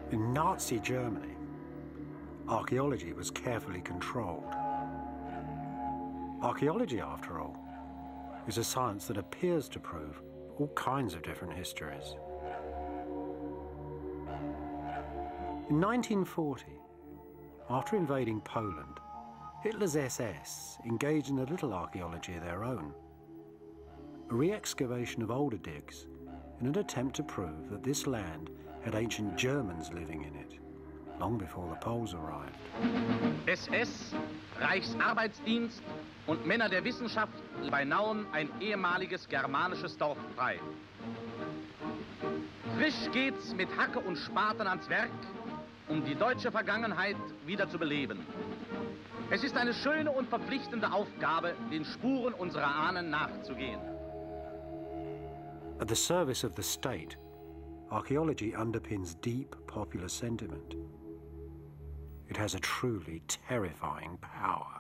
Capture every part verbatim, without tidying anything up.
In Nazi Germany, archaeology was carefully controlled. Archaeology, after all, is a science that appears to prove all kinds of different histories. In nineteen forty, after invading Poland, Hitler's S S engaged in a little archaeology of their own, a re-excavation of older digs in an attempt to prove that this land had ancient Germans living in it, long before the Poles arrived. S S, Reichsarbeitsdienst und Männer der Wissenschaft bei Nauen ein ehemaliges germanisches Dorf frei. Frisch geht's mit Hacke und Spaten ans Werk, um die deutsche Vergangenheit wieder zu beleben. Es ist eine schöne und verpflichtende Aufgabe, den Spuren unserer Ahnen nachzugehen. At the service of the state, archaeology underpins deep popular sentiment. It has a truly terrifying power.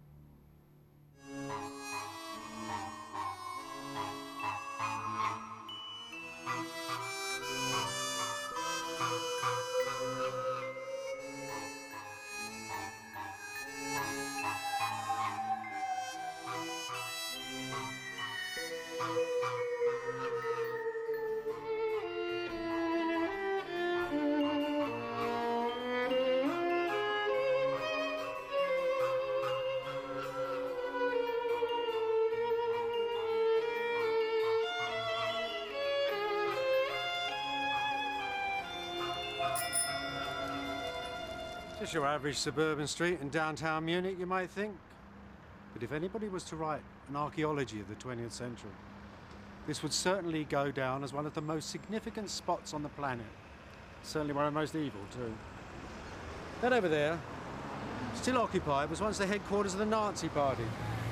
Just your average suburban street in downtown Munich, you might think. But if anybody was to write an archaeology of the twentieth century, this would certainly go down as one of the most significant spots on the planet. Certainly one of the most evil, too. That over there, still occupied, was once the headquarters of the Nazi Party.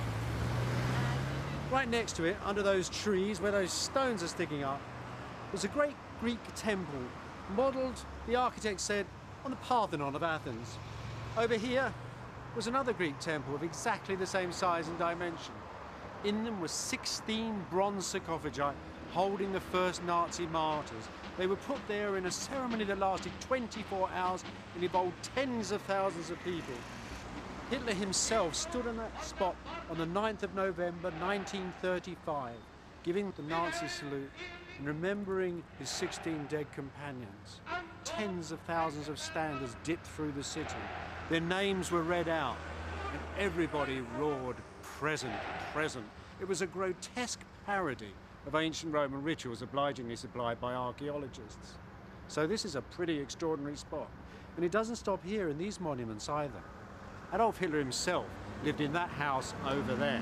Right next to it, under those trees where those stones are sticking up, was a great Greek temple, modelled, the architect said, on the Parthenon of Athens. Over here was another Greek temple of exactly the same size and dimension. In them were sixteen bronze sarcophagi holding the first Nazi martyrs. They were put there in a ceremony that lasted twenty-four hours and involved tens of thousands of people. Hitler himself stood on that spot on the ninth of November nineteen thirty-five, giving the Nazi salute and remembering his sixteen dead companions. Tens of thousands of standards dipped through the city. Their names were read out, and everybody roared, "Present, present." It was a grotesque parody of ancient Roman rituals obligingly supplied by archaeologists. So this is a pretty extraordinary spot. And it doesn't stop here in these monuments either. Adolf Hitler himself lived in that house over there.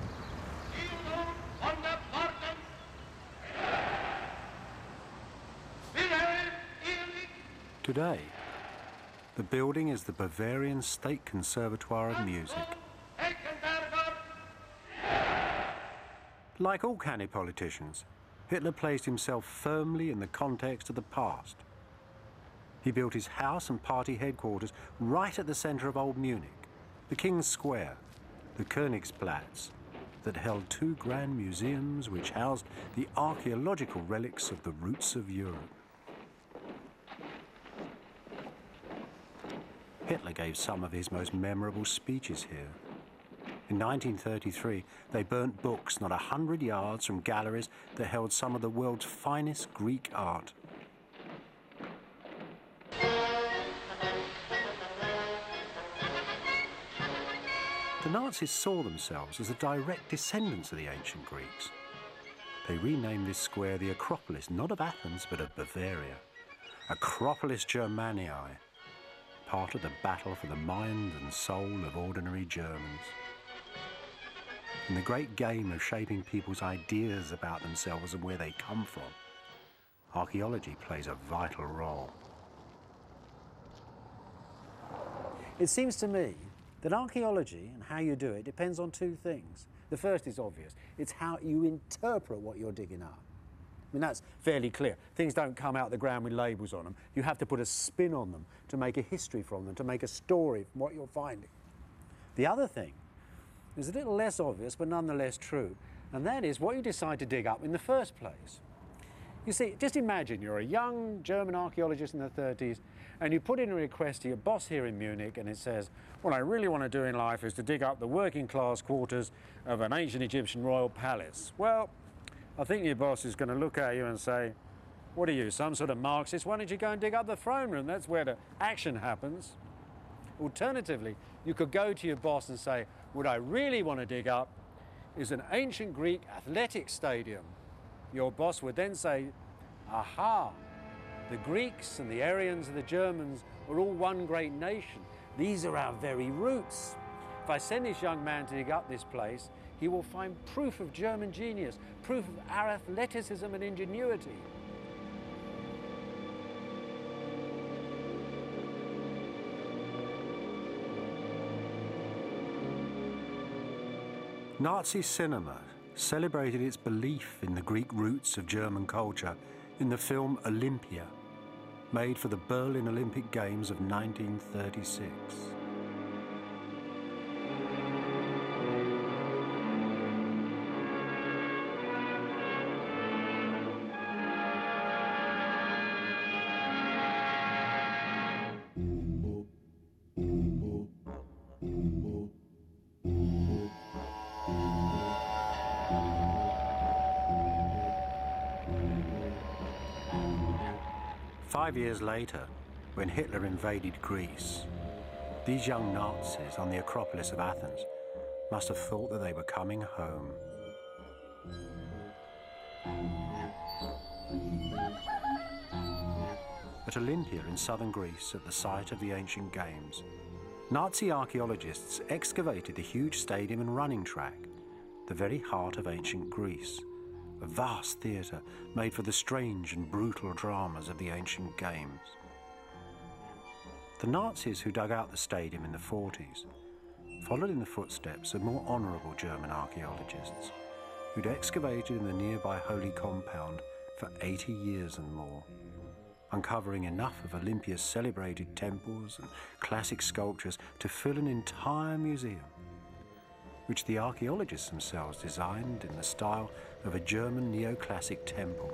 Today, the building is the Bavarian State Conservatoire of Music. Like all canny politicians, Hitler placed himself firmly in the context of the past. He built his house and party headquarters right at the centre of Old Munich, the King's Square, the Königsplatz, that held two grand museums which housed the archaeological relics of the roots of Europe. Hitler gave some of his most memorable speeches here. In nineteen thirty-three, they burnt books not a hundred yards from galleries that held some of the world's finest Greek art. The Nazis saw themselves as the direct descendants of the ancient Greeks. They renamed this square the Acropolis, not of Athens, but of Bavaria. Acropolis Germaniae, part of the battle for the mind and soul of ordinary Germans. In the great game of shaping people's ideas about themselves and where they come from, archaeology plays a vital role. It seems to me that archaeology and how you do it depends on two things. The first is obvious. It's how you interpret what you're digging up. I mean, that's fairly clear. Things don't come out the ground with labels on them. You have to put a spin on them to make a history from them, to make a story from what you're finding. The other thing is a little less obvious, but nonetheless true, and that is what you decide to dig up in the first place. You see, just imagine you're a young German archaeologist in the thirties and you put in a request to your boss here in Munich and it says, what I really want to do in life is to dig up the working class quarters of an ancient Egyptian royal palace. Well, I think your boss is going to look at you and say, what are you, some sort of Marxist? Why don't you go and dig up the throne room? That's where the action happens. Alternatively, you could go to your boss and say, what I really want to dig up is an ancient Greek athletic stadium. Your boss would then say, aha, the Greeks and the Aryans and the Germans are all one great nation. These are our very roots. If I send this young man to dig up this place, he will find proof of German genius, proof of our athleticism and ingenuity. Nazi cinema celebrated its belief in the Greek roots of German culture in the film Olympia, made for the Berlin Olympic Games of nineteen thirty-six. Five years later, when Hitler invaded Greece, these young Nazis on the Acropolis of Athens must have thought that they were coming home. At Olympia in southern Greece, at the site of the ancient games, Nazi archaeologists excavated the huge stadium and running track, the very heart of ancient Greece. A vast theatre made for the strange and brutal dramas of the ancient games. The Nazis who dug out the stadium in the forties followed in the footsteps of more honourable German archaeologists who'd excavated in the nearby holy compound for eighty years and more, uncovering enough of Olympia's celebrated temples and classic sculptures to fill an entire museum, which the archaeologists themselves designed in the style of a German neoclassic temple.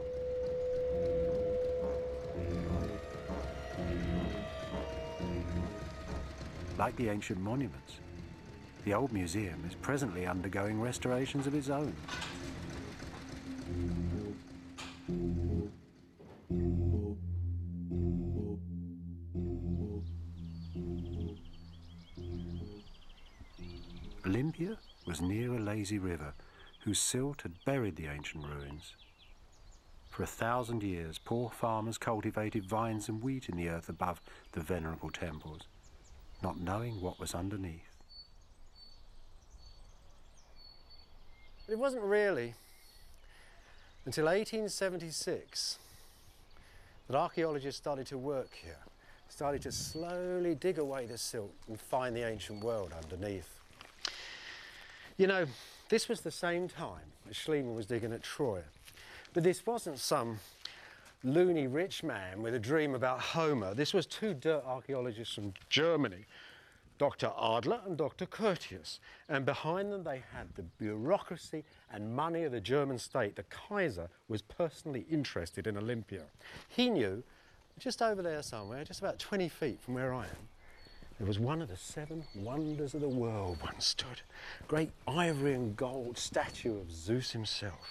Like the ancient monuments, the old museum is presently undergoing restorations of its own. Olympia was near a lazy river whose silt had buried the ancient ruins. For a thousand years, poor farmers cultivated vines and wheat in the earth above the venerable temples, not knowing what was underneath. It wasn't really until eighteen seventy-six that archaeologists started to work here, started to slowly dig away the silt and find the ancient world underneath. You know, this was the same time as Schliemann was digging at Troy. But this wasn't some loony rich man with a dream about Homer. This was two dirt archaeologists from Germany, Doctor Adler and Doctor Curtius. And behind them they had the bureaucracy and money of the German state. The Kaiser was personally interested in Olympia. He knew, just over there somewhere, just about twenty feet from where I am, there was one of the seven wonders of the world once stood. Great ivory and gold statue of Zeus himself.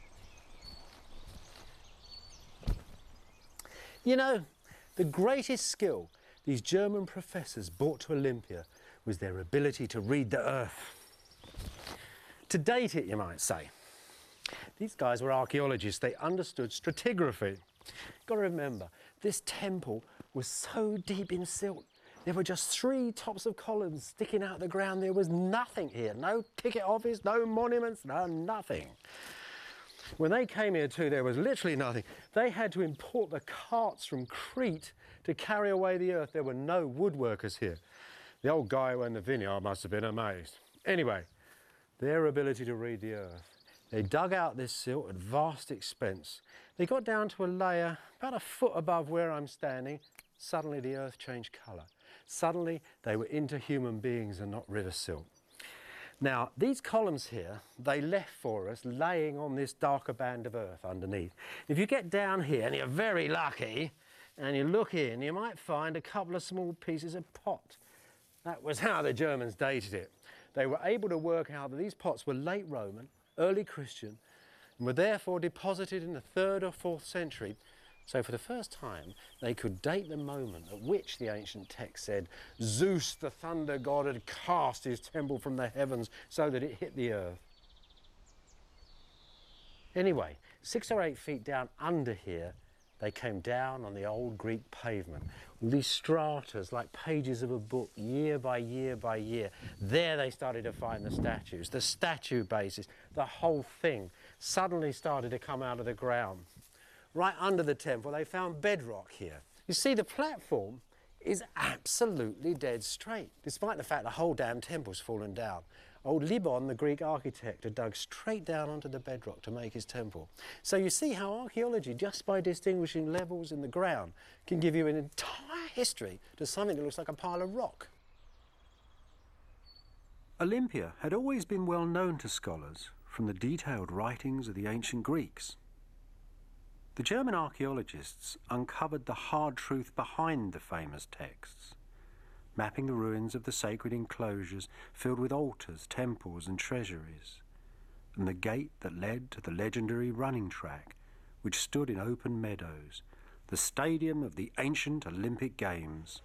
You know, the greatest skill these German professors brought to Olympia was their ability to read the earth. To date it, you might say. These guys were archaeologists. They understood stratigraphy. Got to remember, this temple was so deep in silt. There were just three tops of columns sticking out of the ground. There was nothing here. No ticket office, no monuments, no nothing. When they came here too, there was literally nothing. They had to import the carts from Crete to carry away the earth. There were no woodworkers here. The old guy who owned the vineyard must have been amazed. Anyway, their ability to read the earth. They dug out this silt at vast expense. They got down to a layer about a foot above where I'm standing. Suddenly the earth changed colour. Suddenly they were into human beings and not river silt. Now, these columns here, they left for us laying on this darker band of earth underneath. If you get down here, and you're very lucky, and you look in, you might find a couple of small pieces of pot. That was how the Germans dated it. They were able to work out that these pots were late Roman, early Christian, and were therefore deposited in the third or fourth century. So for the first time, they could date the moment at which the ancient text said, Zeus, the thunder god, had cast his temple from the heavens so that it hit the earth. Anyway, six or eight feet down under here, they came down on the old Greek pavement. All these stratas, like pages of a book, year by year by year. There they started to find the statues, the statue bases, the whole thing suddenly started to come out of the ground. Right under the temple, they found bedrock here. You see, the platform is absolutely dead straight, despite the fact the whole damn temple's fallen down. Old Libon, the Greek architect, had dug straight down onto the bedrock to make his temple. So you see how archaeology, just by distinguishing levels in the ground, can give you an entire history to something that looks like a pile of rock. Olympia had always been well known to scholars from the detailed writings of the ancient Greeks. The German archaeologists uncovered the hard truth behind the famous texts, mapping the ruins of the sacred enclosures filled with altars, temples and treasuries, and the gate that led to the legendary running track which stood in open meadows, the stadium of the ancient Olympic Games.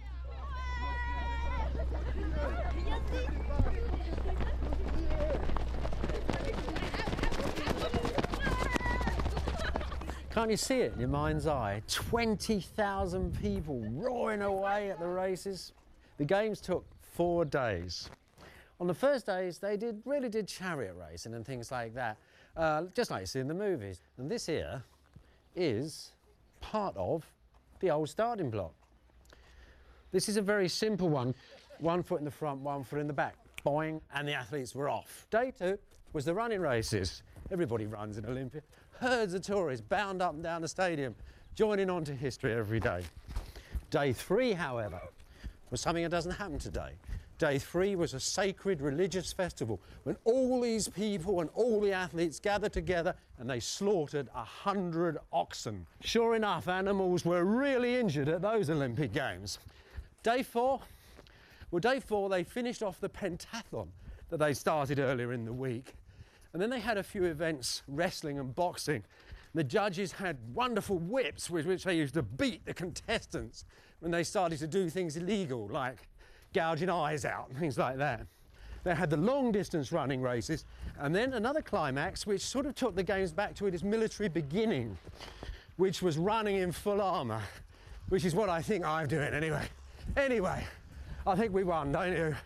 Can't you see it in your mind's eye? twenty thousand people roaring away at the races. The games took four days. On the first days, they did really did chariot racing and things like that, uh, just like you see in the movies. And this here is part of the old starting block. This is a very simple one. One foot in the front, one foot in the back. Boing, and the athletes were off. Day two was the running races. Everybody runs in Olympia. Herds of tourists bound up and down the stadium, joining on to history every day. Day three, however, was something that doesn't happen today. Day three was a sacred religious festival when all these people and all the athletes gathered together and they slaughtered a hundred oxen. Sure enough, animals were really injured at those Olympic Games. Day four, well, day four they finished off the pentathlon that they started earlier in the week. And then they had a few events, wrestling and boxing. The judges had wonderful whips with which they used to beat the contestants when they started to do things illegal, like gouging eyes out and things like that. They had the long distance running races, and then another climax which sort of took the games back to its military beginning, which was running in full armour, which is what I think I'm doing anyway. Anyway, I think we won, don't you?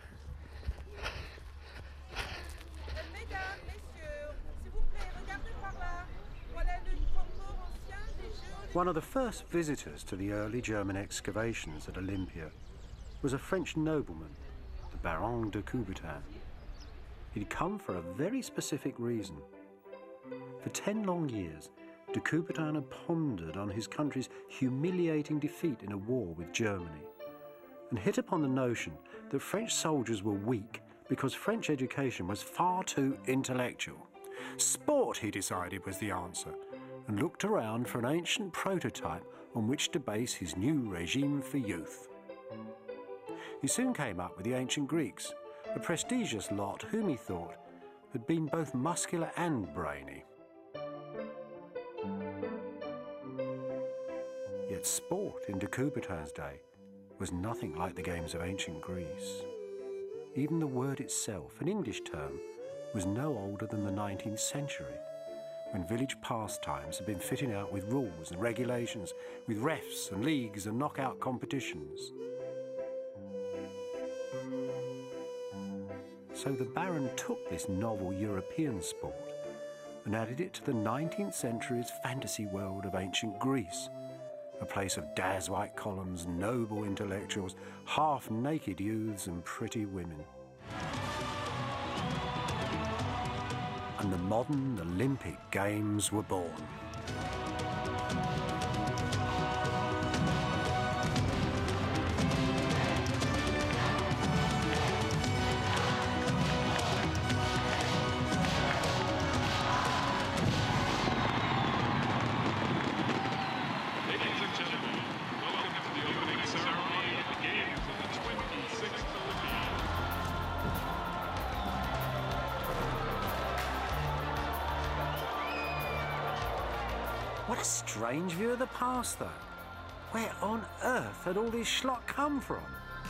One of the first visitors to the early German excavations at Olympia was a French nobleman, the Baron de Coubertin. He'd come for a very specific reason. For ten long years, de Coubertin had pondered on his country's humiliating defeat in a war with Germany, and hit upon the notion that French soldiers were weak because French education was far too intellectual. Sport, he decided, was the answer, and looked around for an ancient prototype on which to base his new regime for youth. He soon came up with the ancient Greeks, a prestigious lot whom he thought had been both muscular and brainy. Yet sport in de Coubertin's day was nothing like the games of ancient Greece. Even the word itself, an English term, was no older than the nineteenth century, when village pastimes had been fitting out with rules and regulations, with refs and leagues and knockout competitions. So the Baron took this novel European sport and added it to the nineteenth century's fantasy world of ancient Greece, a place of dazzle-white columns, noble intellectuals, half-naked youths and pretty women. And the modern Olympic Games were born. What a strange view of the past, though. Where on earth had all this schlock come from?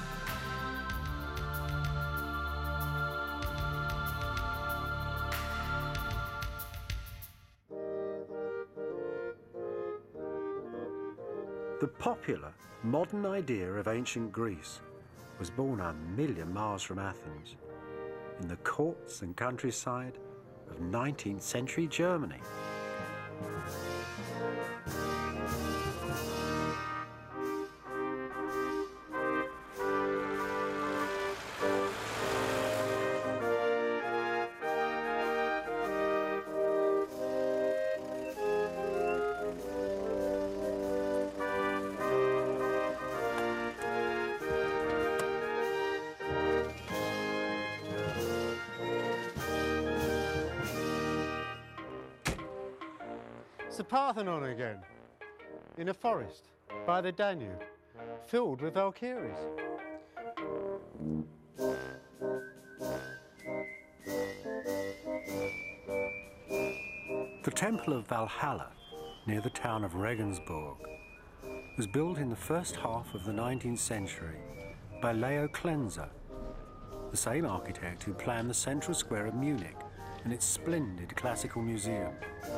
The popular, modern idea of ancient Greece was born a million miles from Athens, in the courts and countryside of nineteenth century Germany. It's the Parthenon again, in a forest by the Danube, filled with Valkyries. The Temple of Valhalla, near the town of Regensburg, was built in the first half of the nineteenth century by Leo Klenzer, the same architect who planned the central square of Munich and its splendid classical museum.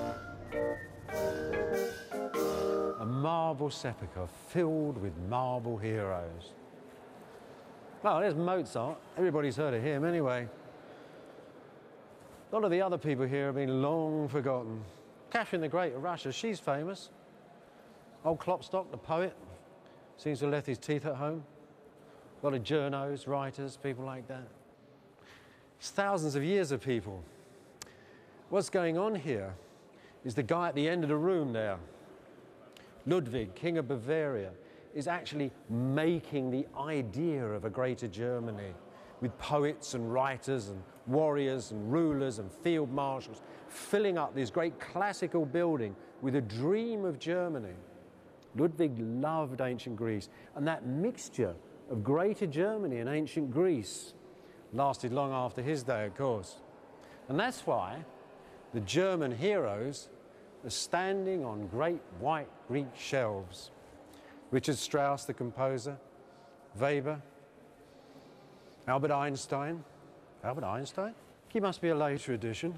A marble sepulchre filled with marble heroes. Well, there's Mozart. Everybody's heard of him anyway. A lot of the other people here have been long forgotten. Catherine the Great of Russia, she's famous. Old Klopstock, the poet, seems to have left his teeth at home. A lot of journos, writers, people like that. It's thousands of years of people. What's going on here is the guy at the end of the room there, Ludwig, King of Bavaria, is actually making the idea of a greater Germany with poets and writers and warriors and rulers and field marshals filling up this great classical building with a dream of Germany. Ludwig loved ancient Greece, and that mixture of greater Germany and ancient Greece lasted long after his day, of course. And that's why the German heroes are standing on great white Greek shelves. Richard Strauss, the composer, Weber, Albert Einstein. Albert Einstein? He must be a later edition.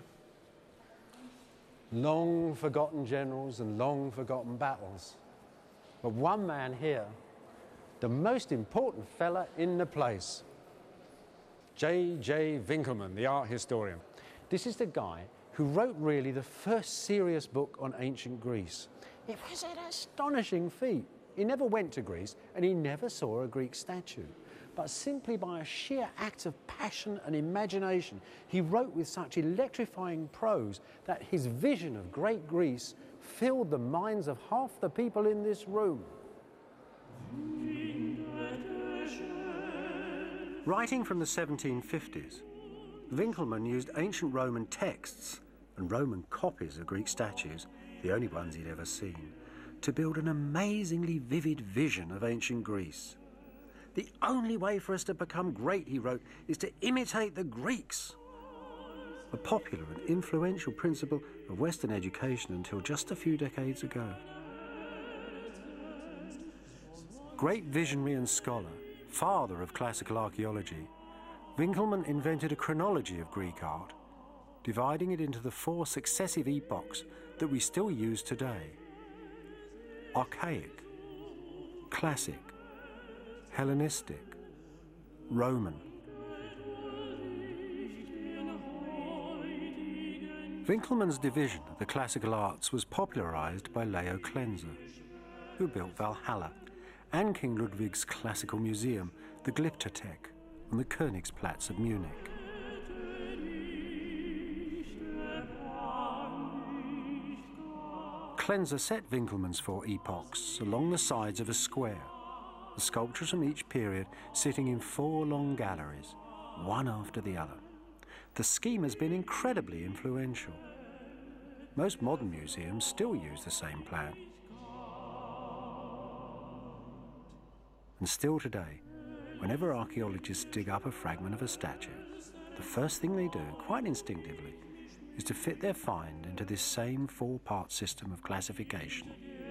Long forgotten generals and long forgotten battles. But one man here, the most important fella in the place, J J Winkelmann, the art historian. This is the guy who wrote really the first serious book on ancient Greece. It was an astonishing feat. He never went to Greece and he never saw a Greek statue. But simply by a sheer act of passion and imagination, he wrote with such electrifying prose that his vision of great Greece filled the minds of half the people in this room. Writing from the seventeen fifties, Winkelmann used ancient Roman texts and Roman copies of Greek statues, the only ones he'd ever seen, to build an amazingly vivid vision of ancient Greece. The only way for us to become great, he wrote, is to imitate the Greeks. A popular and influential principle of Western education until just a few decades ago. Great visionary and scholar, father of classical archaeology, Winkelmann invented a chronology of Greek art, dividing it into the four successive epochs that we still use today: Archaic, Classic, Hellenistic, Roman. Winkelmann's division of the classical arts was popularized by Leo Klenzer, who built Valhalla, and King Ludwig's classical museum, the Glyptothek, on the Königsplatz of Munich. Klenzer set Winkelmann's four epochs along the sides of a square, the sculptures from each period sitting in four long galleries, one after the other. The scheme has been incredibly influential. Most modern museums still use the same plan. And still today, whenever archaeologists dig up a fragment of a statue, the first thing they do, quite instinctively, is to fit their find into this same four-part system of classification.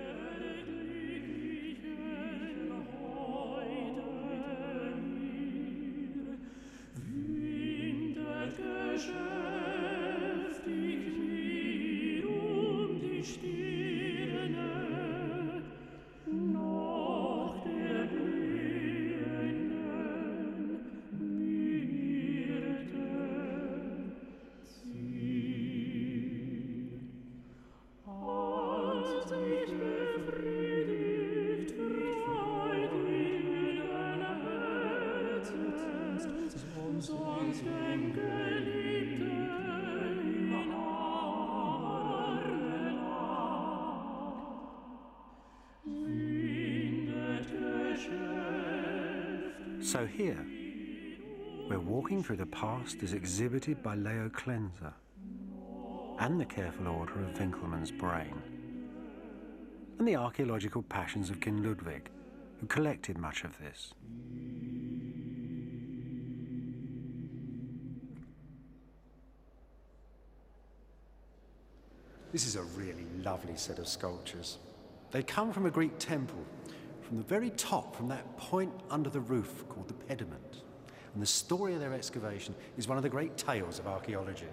So here, we're walking through the past as exhibited by Leo Klenze and the careful order of Winckelmann's brain, and the archaeological passions of King Ludwig, who collected much of this. This is a really lovely set of sculptures. They come from a Greek temple, from the very top, from that point under the roof called the pediment. And the story of their excavation is one of the great tales of archaeology.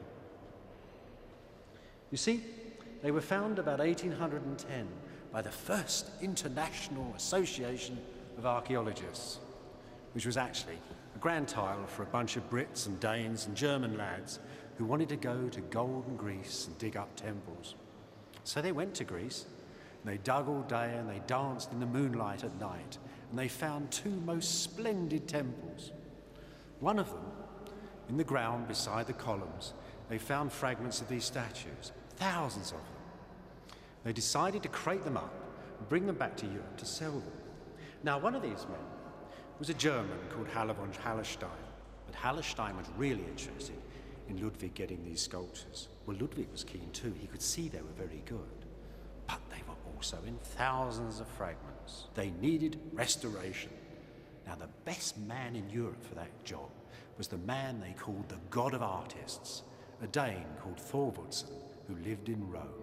You see, they were found about eighteen ten by the first International Association of Archaeologists, which was actually a grand title for a bunch of Brits and Danes and German lads who wanted to go to golden Greece and dig up temples. So they went to Greece, and they dug all day and they danced in the moonlight at night, and they found two most splendid temples. One of them, in the ground beside the columns, they found fragments of these statues, thousands of them. They decided to crate them up and bring them back to Europe to sell them. Now, one of these men was a German called Haller von Hallerstein, but Hallerstein was really interested in Ludwig getting these sculptures. Well, Ludwig was keen too. He could see they were very good, but they were also in thousands of fragments. They needed restoration. Now, the best man in Europe for that job was the man they called the God of Artists, a Dane called Thorvaldsen, who lived in Rome.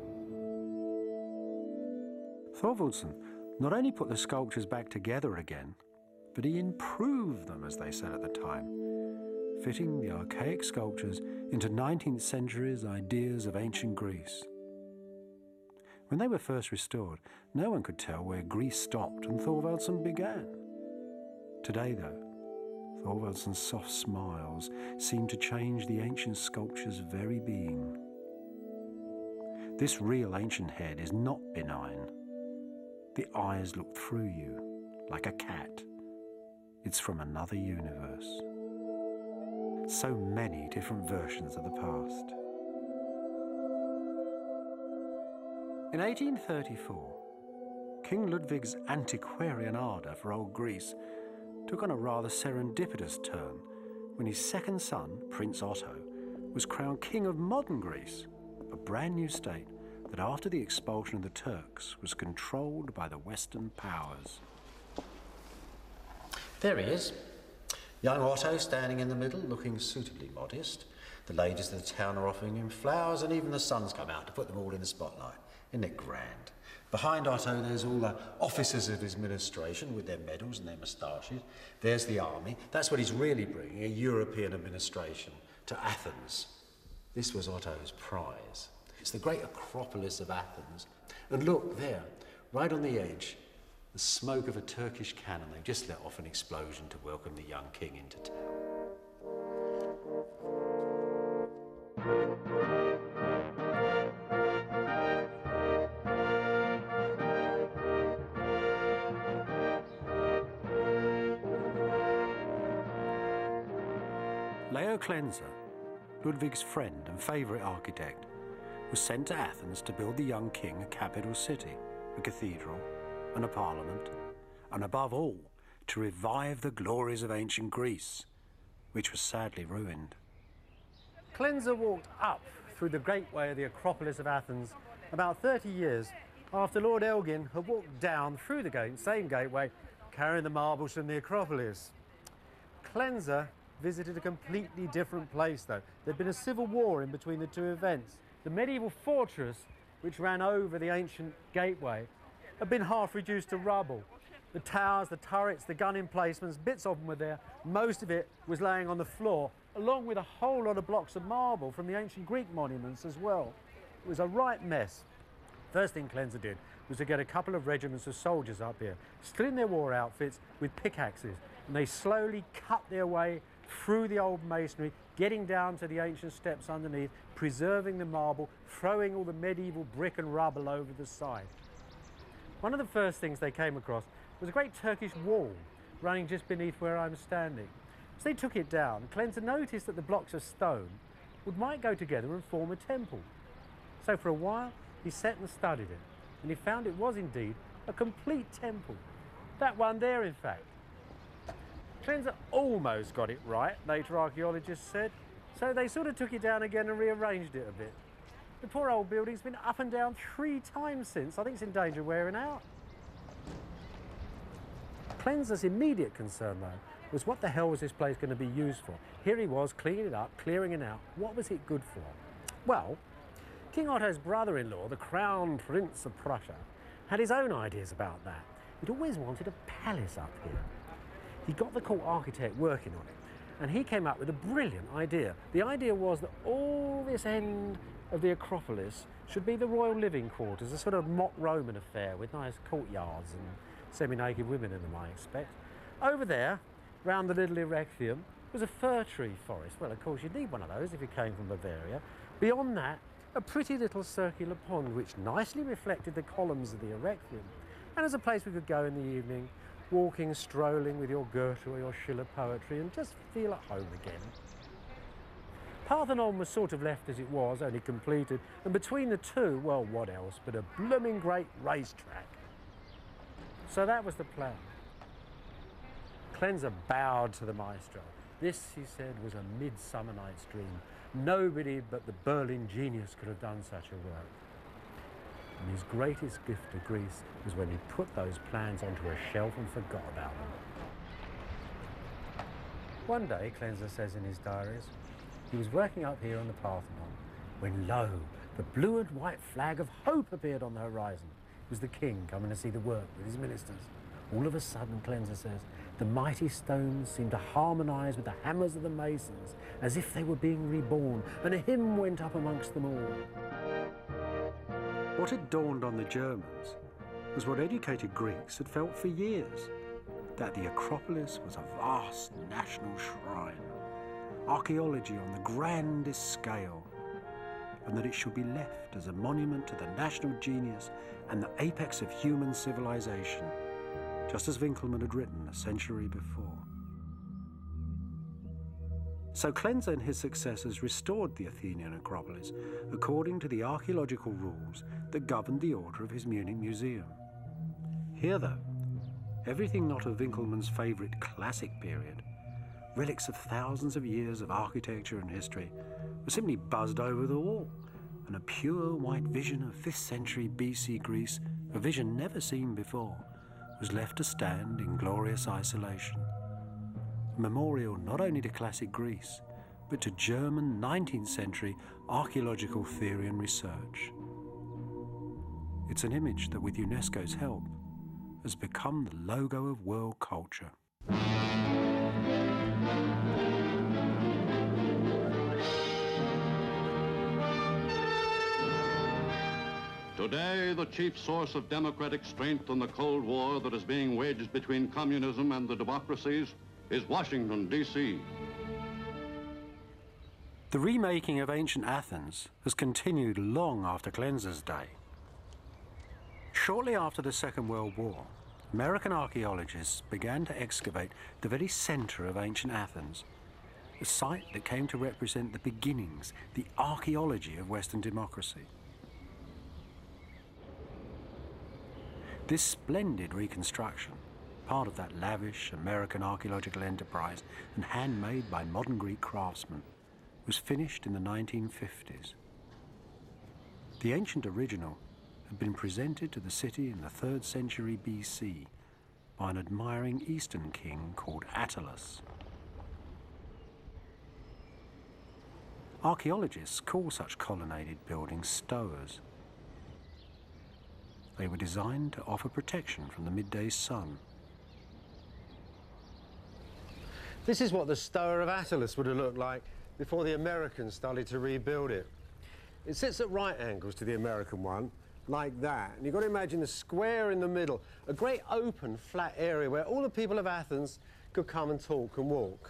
Thorvaldsen not only put the sculptures back together again, but he improved them, as they said at the time, fitting the archaic sculptures into nineteenth century's ideas of ancient Greece. When they were first restored, no one could tell where Greece stopped and Thorvaldsen began. Today, though, Thorvaldsen's soft smiles seem to change the ancient sculpture's very being. This real ancient head is not benign. The eyes look through you, like a cat. It's from another universe. So many different versions of the past. In eighteen thirty-four, King Ludwig's antiquarian ardour for old Greece took on a rather serendipitous turn when his second son, Prince Otto, was crowned king of modern Greece, a brand new state that after the expulsion of the Turks was controlled by the Western powers. There he is, young Otto standing in the middle, looking suitably modest. The ladies of the town are offering him flowers, and even the sun's come out to put them all in the spotlight. Isn't it grand? Behind Otto, there's all the officers of his administration with their medals and their moustaches. There's the army. That's what he's really bringing, a European administration to Athens. This was Otto's prize. It's the great Acropolis of Athens. And look there, right on the edge, the smoke of a Turkish cannon. They've just let off an explosion to welcome the young king into town. Leo Klenze, Ludwig's friend and favourite architect, was sent to Athens to build the young king a capital city, a cathedral, and a parliament, and above all, to revive the glories of ancient Greece, which was sadly ruined. Klenze walked up through the gateway of the Acropolis of Athens about thirty years after Lord Elgin had walked down through the gate, same gateway, carrying the marbles from the Acropolis. Klenze visited a completely different place though. There'd been a civil war in between the two events. The medieval fortress, which ran over the ancient gateway, had been half reduced to rubble. The towers, the turrets, the gun emplacements, bits of them were there. Most of it was laying on the floor, along with a whole lot of blocks of marble from the ancient Greek monuments as well. It was a right mess. First thing Clenza did was to get a couple of regiments of soldiers up here, still in their war outfits with pickaxes, and they slowly cut their way through the old masonry, getting down to the ancient steps underneath, preserving the marble, throwing all the medieval brick and rubble over the side. One of the first things they came across was a great Turkish wall running just beneath where I'm standing. As they took it down, Clenza noticed that the blocks of stone would might go together and form a temple. So for a while, he sat and studied it, and he found it was indeed a complete temple. That one there, in fact. Clenza almost got it right, later archaeologists said, so they sort of took it down again and rearranged it a bit. The poor old building's been up and down three times since. I think it's in danger of wearing out. Clenza's immediate concern, though, was what the hell was this place going to be used for? Here he was, cleaning it up, clearing it out. What was it good for? Well, King Otto's brother-in-law, the Crown Prince of Prussia, had his own ideas about that. He'd always wanted a palace up here. He got the court architect working on it, and he came up with a brilliant idea. The idea was that all this end of the Acropolis should be the royal living quarters, a sort of mock Roman affair with nice courtyards and semi-naked women in them, I expect. Over there, round the little Erechtheum, was a fir tree forest. Well, of course, you'd need one of those if you came from Bavaria. Beyond that, a pretty little circular pond which nicely reflected the columns of the Erechtheum, and as a place we could go in the evening, walking, strolling with your Goethe or your Schiller poetry and just feel at home again. Parthenon was sort of left as it was, only completed, and between the two, well, what else but a blooming great racetrack. So that was the plan. Clenza bowed to the maestro. This, he said, was a Midsummer Night's Dream. Nobody but the Berlin genius could have done such a work. And his greatest gift to Greece was when he put those plans onto a shelf and forgot about them. One day, Clenza says in his diaries, he was working up here on the Parthenon when, lo, the blue and white flag of hope appeared on the horizon. It was the king coming to see the work with his ministers. All of a sudden, Clenza says, the mighty stones seemed to harmonise with the hammers of the masons, as if they were being reborn, and a hymn went up amongst them all. What had dawned on the Germans was what educated Greeks had felt for years, that the Acropolis was a vast national shrine, archaeology on the grandest scale, and that it should be left as a monument to the national genius and the apex of human civilization, just as Winckelmann had written a century before. So Clenza and his successors restored the Athenian Acropolis according to the archaeological rules that governed the order of his Munich museum. Here, though, everything not of Winckelmann's favourite classic period, relics of thousands of years of architecture and history, were simply buzzed over the wall, and a pure white vision of fifth century B C Greece, a vision never seen before, was left to stand in glorious isolation. A memorial not only to classic Greece, but to German nineteenth century archaeological theory and research. It's an image that, with UNESCO's help, has become the logo of world culture. Today, the chief source of democratic strength in the Cold War that is being waged between communism and the democracies is Washington, D C The remaking of ancient Athens has continued long after Clenza's day. Shortly after the Second World War, American archaeologists began to excavate the very centre of ancient Athens, a site that came to represent the beginnings, the archaeology of Western democracy. This splendid reconstruction, part of that lavish American archaeological enterprise and handmade by modern Greek craftsmen, was finished in the nineteen fifties. The ancient original had been presented to the city in the third century B C by an admiring Eastern king called Attalus. Archaeologists call such colonnaded buildings stowers. They were designed to offer protection from the midday sun. This is what the Stoa of Attalus would have looked like before the Americans started to rebuild it. It sits at right angles to the American one, like that. And you've got to imagine the square in the middle, a great open, flat area where all the people of Athens could come and talk and walk.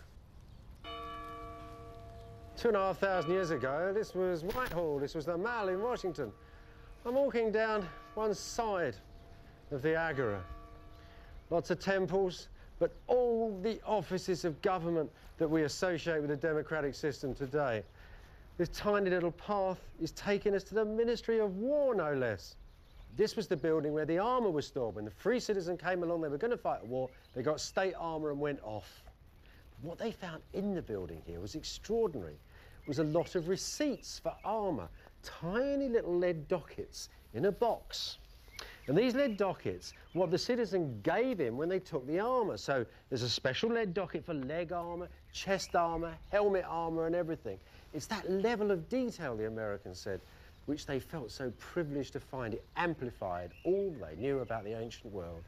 Two and a half thousand years ago, this was Whitehall, this was the Mall in Washington. I'm walking down one side of the Agora. Lots of temples, but all the offices of government that we associate with the democratic system today. This tiny little path is taking us to the Ministry of War, no less. This was the building where the armour was stored. When the free citizen came along, they were going to fight a war, they got state armour and went off. What they found in the building here was extraordinary. It was a lot of receipts for armour, tiny little lead dockets in a box. And these lead dockets, what the citizen gave him when they took the armour. So there's a special lead docket for leg armour, chest armour, helmet armour and everything. It's that level of detail, the Americans said, which they felt so privileged to find. It amplified all they knew about the ancient world.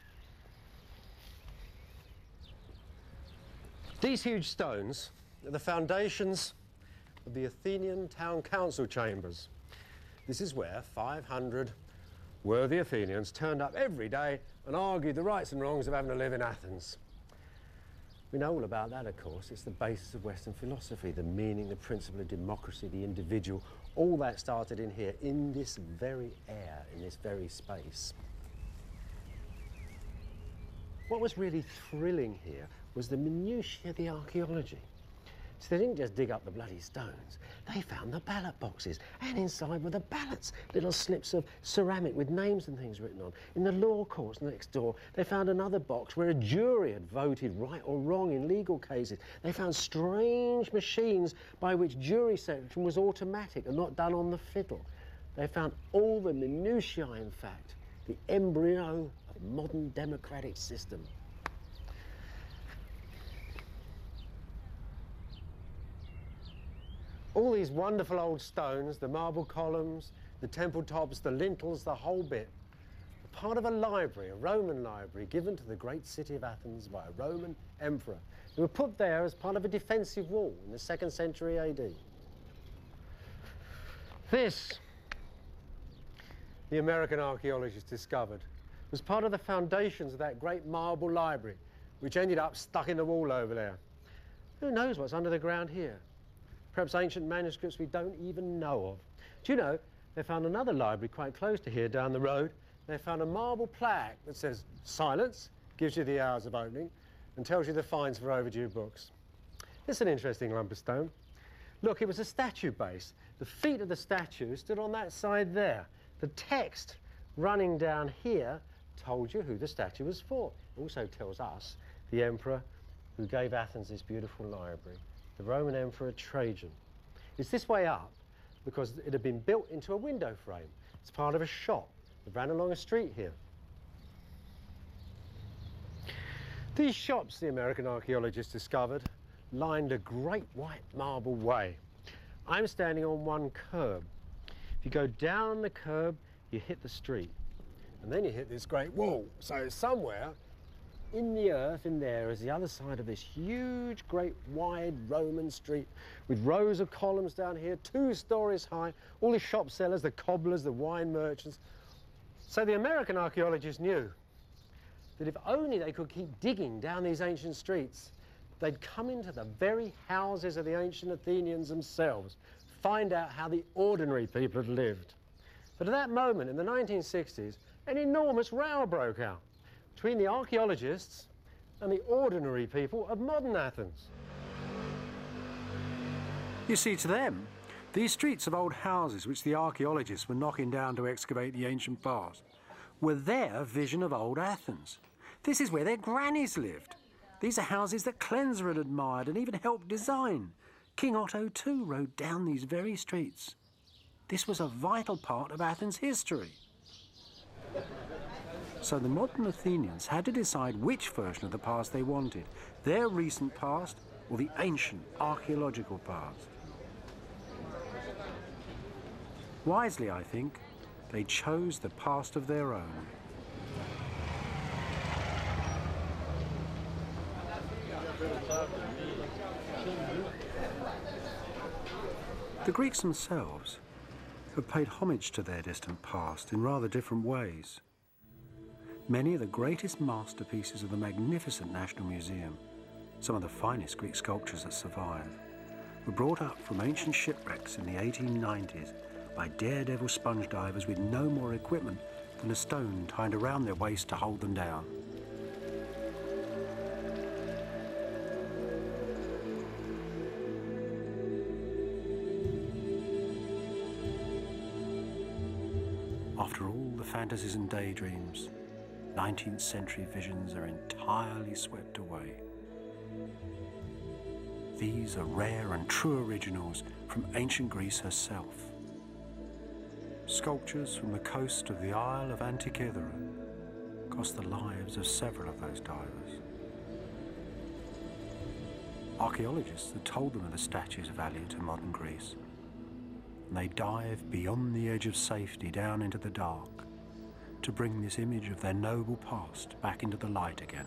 These huge stones are the foundations of the Athenian town council chambers. This is where five hundred worthy Athenians turned up every day and argued the rights and wrongs of having to live in Athens. We know all about that, of course. It's the basis of Western philosophy, the meaning, the principle of democracy, the individual. All that started in here, in this very air, in this very space. What was really thrilling here was the minutiae of the archaeology. So they didn't just dig up the bloody stones, they found the ballot boxes, and inside were the ballots, little slips of ceramic with names and things written on. In the law courts next door, they found another box where a jury had voted right or wrong in legal cases. They found strange machines by which jury selection was automatic and not done on the fiddle. They found all the minutiae, in fact, the embryo of modern democratic system. All these wonderful old stones, the marble columns, the temple tops, the lintels, the whole bit, are part of a library, a Roman library, given to the great city of Athens by a Roman emperor. They were put there as part of a defensive wall in the second century A D. This, the American archaeologists discovered, was part of the foundations of that great marble library, which ended up stuck in the wall over there. Who knows what's under the ground here? Perhaps ancient manuscripts we don't even know of. Do you know, they found another library quite close to here down the road. They found a marble plaque that says silence, gives you the hours of opening, and tells you the fines for overdue books. It's an interesting lump of stone. Look, it was a statue base. The feet of the statue stood on that side there. The text running down here told you who the statue was for. It also tells us the emperor who gave Athens this beautiful library. The Roman Emperor Trajan. It's this way up because it had been built into a window frame. It's part of a shop that ran along a street here. These shops, the American archaeologists discovered, lined a great white marble way. I'm standing on one curb. If you go down the curb, you hit the street. And then you hit this great wall. So somewhere in the earth, in there, is the other side of this huge, great, wide Roman street with rows of columns down here, two stories high, all the shop sellers, the cobblers, the wine merchants. So the American archaeologists knew that if only they could keep digging down these ancient streets, they'd come into the very houses of the ancient Athenians themselves, find out how the ordinary people had lived. But at that moment, in the nineteen sixties, an enormous row broke out between the archaeologists and the ordinary people of modern Athens. You see, to them, these streets of old houses which the archaeologists were knocking down to excavate the ancient past were their vision of old Athens. This is where their grannies lived. These are houses that Cleanser had admired and even helped design. King Otto too rode down these very streets. This was a vital part of Athens' history. So the modern Athenians had to decide which version of the past they wanted, their recent past or the ancient archaeological past. Wisely, I think, they chose the past of their own. The Greeks themselves have paid homage to their distant past in rather different ways. Many of the greatest masterpieces of the magnificent National Museum, some of the finest Greek sculptures that survive, were brought up from ancient shipwrecks in the eighteen nineties by daredevil sponge divers with no more equipment than a stone tied around their waist to hold them down. After all the fantasies and daydreams, nineteenth century visions are entirely swept away. These are rare and true originals from ancient Greece herself. Sculptures from the coast of the Isle of Antikythera cost the lives of several of those divers. Archaeologists had told them of the statues of value to modern Greece, and they dive beyond the edge of safety down into the dark to bring this image of their noble past back into the light again.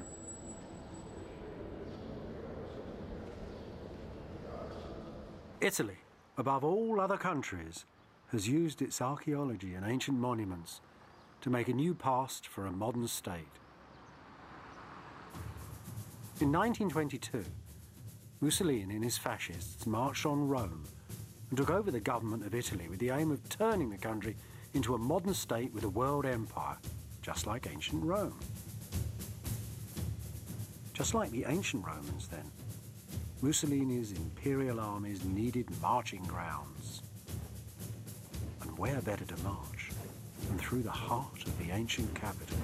Italy, above all other countries, has used its archaeology and ancient monuments to make a new past for a modern state. In nineteen twenty-two, Mussolini and his fascists marched on Rome and took over the government of Italy with the aim of turning the country into a modern state with a world empire, just like ancient Rome. Just like the ancient Romans, then, Mussolini's imperial armies needed marching grounds. And where better to march than through the heart of the ancient capital?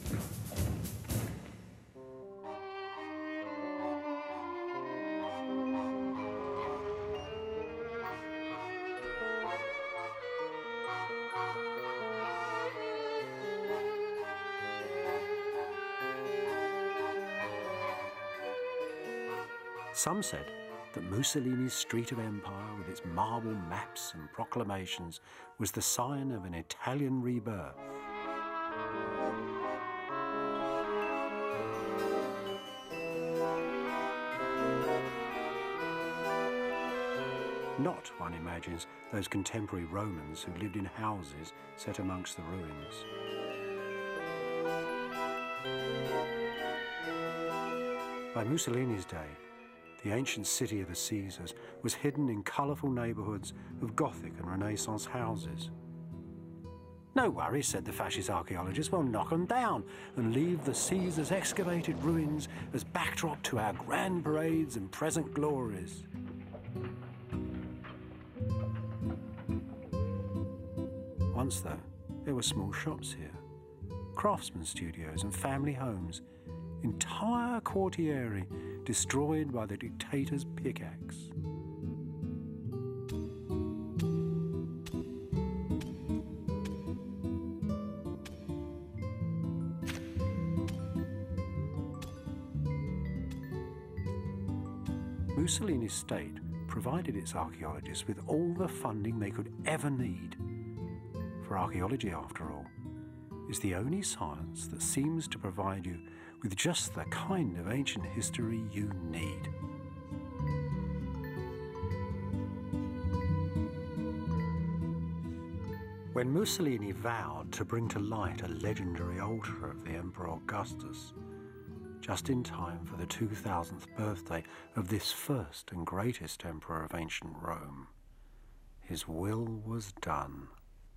Some said that Mussolini's Street of Empire, with its marble maps and proclamations, was the sign of an Italian rebirth. Not, one imagines, those contemporary Romans who lived in houses set amongst the ruins. By Mussolini's day, the ancient city of the Caesars was hidden in colourful neighbourhoods of Gothic and Renaissance houses. No worry, said the fascist archaeologists, we'll knock them down and leave the Caesars' excavated ruins as backdrop to our grand parades and present glories. Once, though, there were small shops here, craftsman studios and family homes, entire quartieri destroyed by the dictator's pickaxe. Mussolini's state provided its archaeologists with all the funding they could ever need. For archaeology, after all, is the only science that seems to provide you with just the kind of ancient history you need. When Mussolini vowed to bring to light a legendary altar of the Emperor Augustus, just in time for the two thousandth birthday of this first and greatest emperor of ancient Rome, his will was done.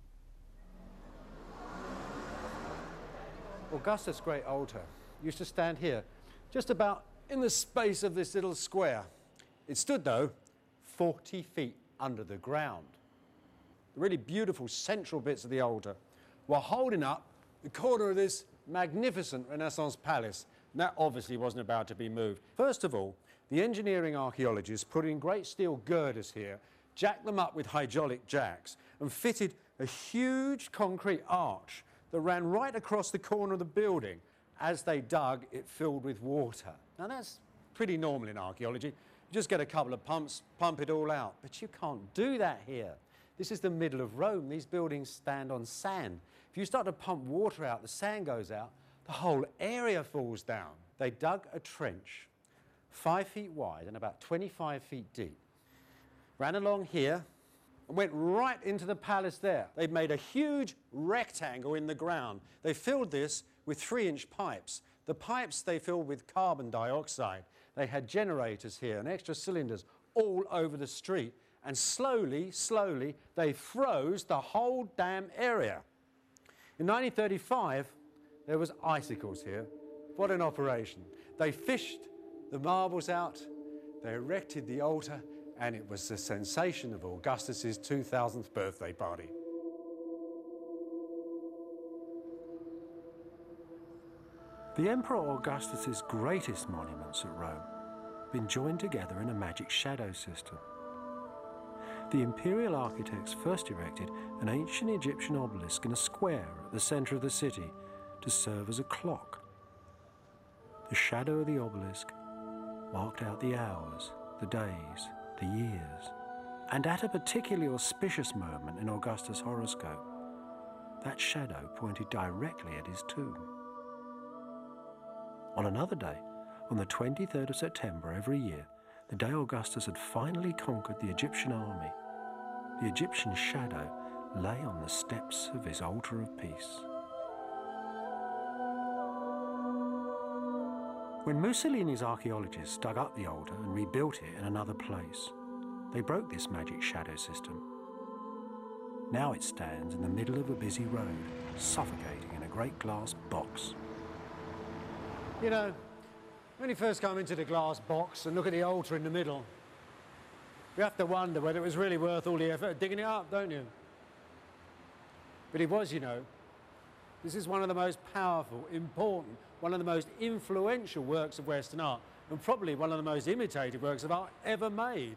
Augustus' great altar used to stand here, just about in the space of this little square. It stood, though, forty feet under the ground. The really beautiful central bits of the altar were holding up the corner of this magnificent Renaissance palace, and that obviously wasn't about to be moved. First of all, the engineering archaeologists put in great steel girders here, jacked them up with hydraulic jacks, and fitted a huge concrete arch that ran right across the corner of the building. As they dug, it filled with water. Now that's pretty normal in archaeology. You just get a couple of pumps, pump it all out. But you can't do that here. This is the middle of Rome. These buildings stand on sand. If you start to pump water out, the sand goes out, the whole area falls down. They dug a trench five feet wide and about twenty-five feet deep, ran along here and went right into the palace there. They'd made a huge rectangle in the ground. They filled this with three-inch pipes. The pipes they filled with carbon dioxide. They had generators here and extra cylinders all over the street. And slowly, slowly, they froze the whole damn area. In nineteen thirty-five, there was icicles here. What an operation. They fished the marbles out, they erected the altar, and it was the sensation of Augustus's two thousandth birthday party. The Emperor Augustus's greatest monuments at Rome have been joined together in a magic shadow system. The imperial architects first erected an ancient Egyptian obelisk in a square at the centre of the city to serve as a clock. The shadow of the obelisk marked out the hours, the days, the years, and at a particularly auspicious moment in Augustus' horoscope, that shadow pointed directly at his tomb. On another day, on the twenty-third of September every year, the day Augustus had finally conquered the Egyptian army, the Egyptian shadow lay on the steps of his altar of peace. When Mussolini's archaeologists dug up the altar and rebuilt it in another place, they broke this magic shadow system. Now it stands in the middle of a busy road, suffocating in a great glass box. You know, when you first come into the glass box and look at the altar in the middle, you have to wonder whether it was really worth all the effort of digging it up, don't you? But it was, you know. This is one of the most powerful, important, one of the most influential works of Western art, and probably one of the most imitated works of art ever made.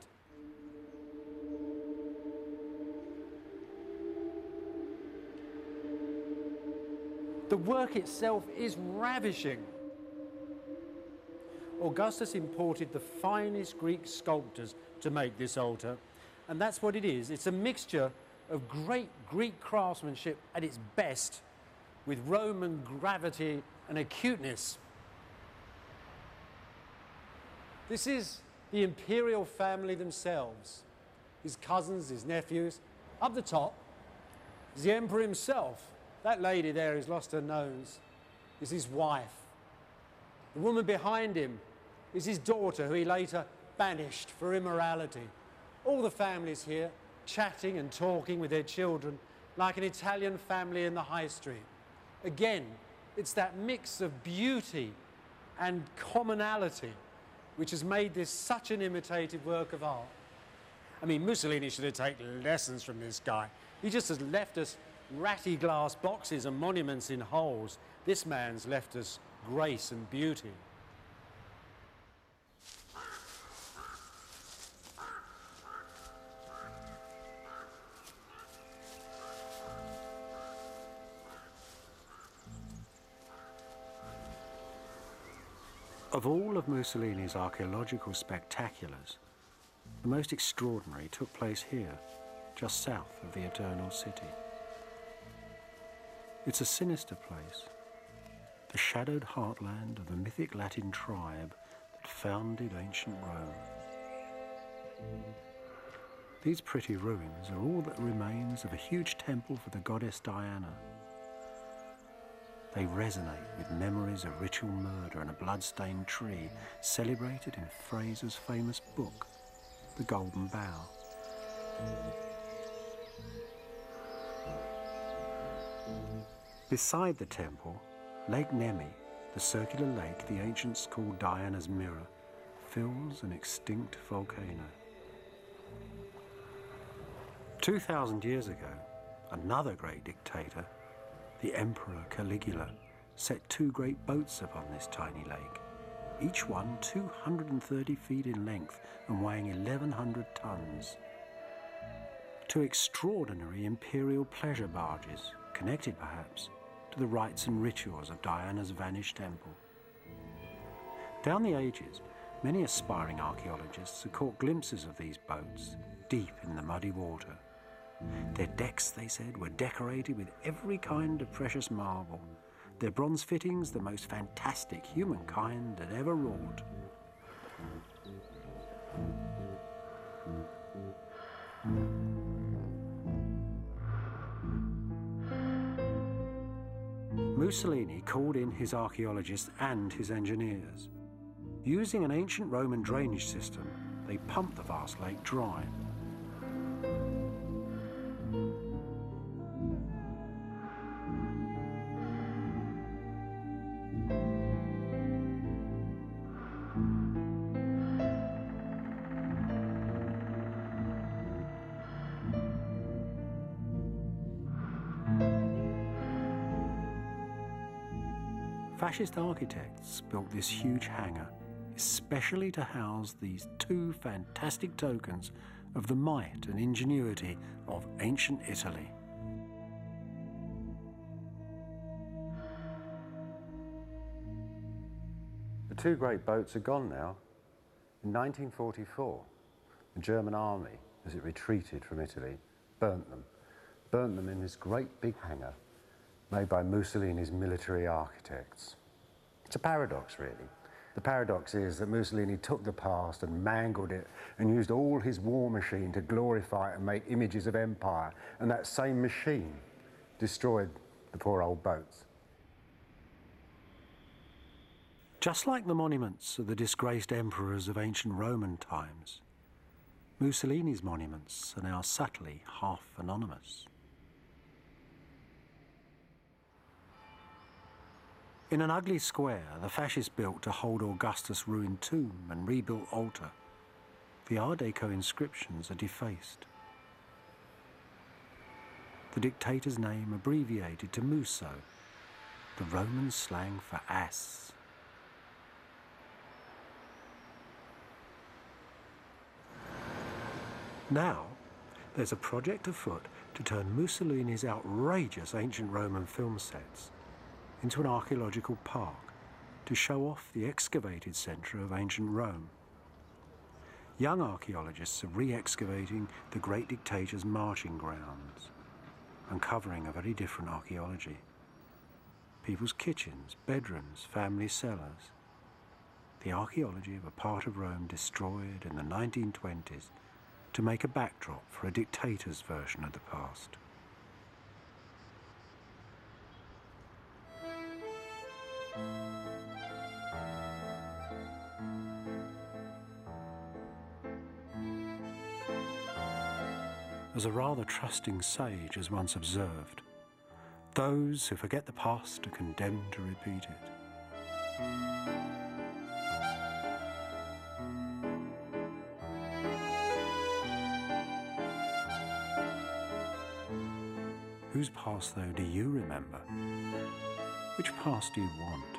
The work itself is ravishing. Augustus imported the finest Greek sculptors to make this altar, and that's what it is. It's a mixture of great Greek craftsmanship at its best with Roman gravity and acuteness. This is the imperial family themselves, his cousins, his nephews. Up the top is the emperor himself. That lady there who's lost her nose is his wife. The woman behind him is his daughter, who he later banished for immorality. All the families here chatting and talking with their children like an Italian family in the high street. Again, it's that mix of beauty and commonality which has made this such an imitated work of art. I mean, Mussolini should have taken lessons from this guy. He just has left us ratty glass boxes and monuments in holes. This man's left us grace and beauty. Of all of Mussolini's archaeological spectaculars, the most extraordinary took place here, just south of the Eternal City. It's a sinister place, the shadowed heartland of the mythic Latin tribe that founded ancient Rome. These pretty ruins are all that remains of a huge temple for the goddess Diana. They resonate with memories of ritual murder and a blood-stained tree celebrated in Fraser's famous book, The Golden Bough. Beside the temple, Lake Nemi, the circular lake the ancients called Diana's Mirror, fills an extinct volcano. Two thousand years ago, another great dictator, the Emperor Caligula, set two great boats upon this tiny lake, each one two hundred thirty feet in length and weighing eleven hundred tons. Two extraordinary imperial pleasure barges, connected perhaps to the rites and rituals of Diana's vanished temple. Down the ages, many aspiring archaeologists have caught glimpses of these boats deep in the muddy water, Their decks, they said, were decorated with every kind of precious marble, their bronze fittings the most fantastic humankind had ever wrought. Mussolini called in his archaeologists and his engineers. Using an ancient Roman drainage system, they pumped the vast lake dry. Fascist architects built this huge hangar especially to house these two fantastic tokens of the might and ingenuity of ancient Italy. The two great boats are gone now. In nineteen forty-four, the German army, as it retreated from Italy, burnt them. Burnt them in this great big hangar made by Mussolini's military architects. It's a paradox, really. The paradox is that Mussolini took the past and mangled it and used all his war machine to glorify it and make images of empire, and that same machine destroyed the poor old boats. Just like the monuments of the disgraced emperors of ancient Roman times, Mussolini's monuments are now subtly half anonymous. In an ugly square the fascists built to hold Augustus' ruined tomb and rebuilt altar, the Art Deco inscriptions are defaced. The dictator's name abbreviated to Musso, the Roman slang for ass. Now, there's a project afoot to turn Mussolini's outrageous ancient Roman film sets into an archaeological park to show off the excavated centre of ancient Rome. Young archaeologists are re-excavating the great dictator's marching grounds, uncovering a very different archaeology. People's kitchens, bedrooms, family cellars. The archaeology of a part of Rome destroyed in the nineteen twenties to make a backdrop for a dictator's version of the past. As a rather trusting sage has once observed, those who forget the past are condemned to repeat it. Whose past, though, do you remember? Which past do you want?